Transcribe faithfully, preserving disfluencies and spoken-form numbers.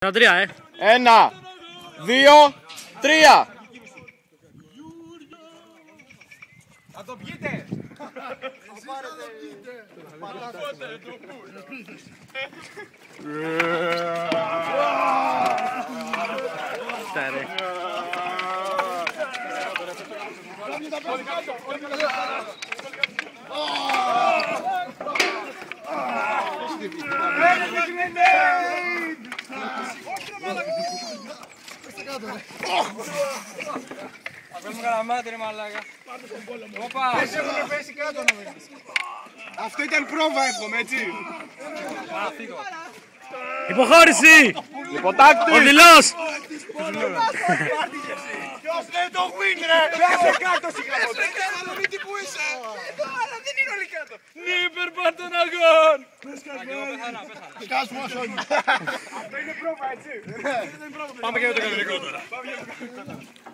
Ένα τρία, ε. Ένα, δύο, τρία. Θα το πιείτε! Στάρε. Παίρνουμε καλαμάτι ρε μαλάκα. Όπα! Εσύ έχουν πέσει κάτω να μην. Αυτό ήταν πρόβα εύχομαι, έτσι. Πάω φύγω. Υποχώρηση! Υποτάκτη! Ο Δηλός! Ποιος λέει το win ρε! Πέσε κάτω σιγά! Πέσε κάτω, μην τι που είσαι! Αλλά δεν είναι όλοι κάτω! Νίπερ πάρ' τον αγών! Πες κάτω, Αυτό είναι πρόβα, έτσι! Πάμε και με το κανονικό τώρα.